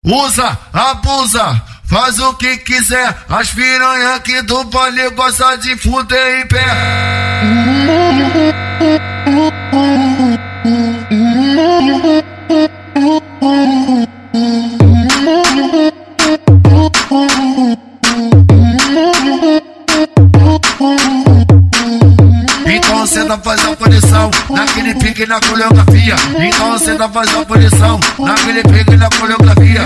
Usa, abusa, faz o que quiser. As piranha aqui do baile gosta de fuder em pé. Então senta, faz a posição naquele pique na coreografia. Então senta, faz a posição naquele pique na coreografia.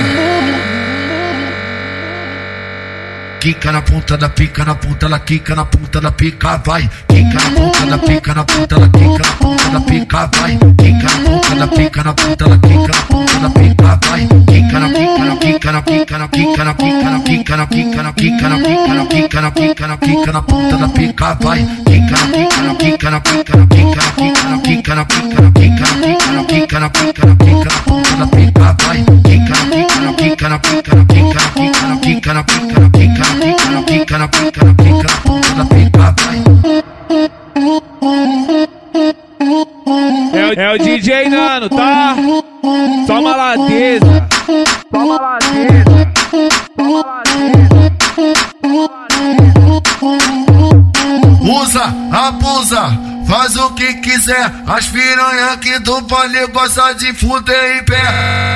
Quica na ponta da pica, na ponta ela quica, na ponta da pica, vai. Quica na ponta da pica, na ponta ela quica, na ponta da pica, vai. Quica na ponta da pica, na ponta ela quica, na ponta da pica, vai. Quica na pica, na pica, na pica, na pica, na pica, na pica, na pica, na pica, na pica, na pica, na pica, na pica, na ponta da pica, vai. Quica na pica, na pica, na pica, na pica, na pica, na pica, na pica, na pica, na pica, na pica, na pica, na pica, na ponta da pica, vai. Quica na pica, na pica, na pica, na pica, na pica, na pica, na pica, na pica, na pica, na pica, na pica, na ponta da pica, vai. É o DJ Nano, tá? Só maladeza. Só maladeza. Só maladeza. Usa, abusa, faz o que quiser. As piranha aqui do baile gosta de fuder em pé.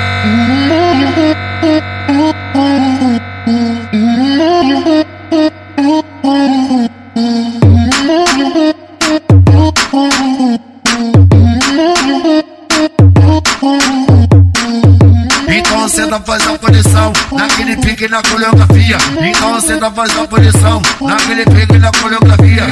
Então senta, faz a posição naquele pique na coreografia. Então senta, faz a posição naquele pique na coreografia.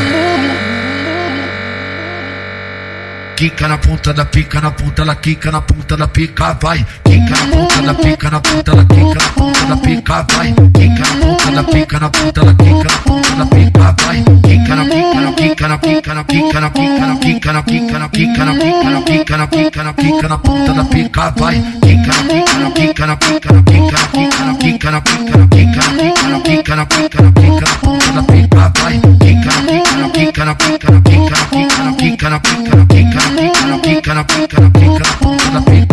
Quica na ponta da pica, na ponta ela quica, na ponta da pica, vai. Quica na ponta da pica, na ponta ela quica, na ponta da pica, vai. Quica na ponta da pica, na ponta ela quica, na ponta da pica, vai. Quica na pica, na pica, na pica, na pica, na pica, na pica, na pica, na pica, na pica, na pica, na pica, na pica, na ponta da pica, vai. Quica na pica, na pica, na pica, na pica, na pica, na pica, na pica, na pica, na pica, na pica, na pica, na pica, na ponta da pica, vai. Quica na pica, na pica, na pica, na pica, na pica, na pica, na pica, na pica, na pica, na pica, na pica, na pica, na ponta da pica.